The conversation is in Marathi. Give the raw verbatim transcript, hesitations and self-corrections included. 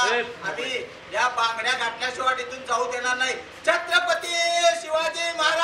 आम्ही या बांगड्या घातल्याशिवाय इथून जाऊ देणार नाही. छत्रपती शिवाजी महाराज